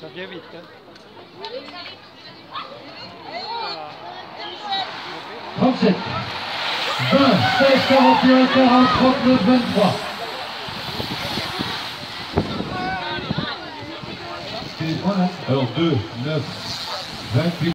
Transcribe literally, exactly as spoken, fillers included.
Ça vient vite, hein? trente-sept, vingt, seize, quarante et un, quarante, trente-neuf, vingt-trois. Alors deux, neuf, vingt-huit.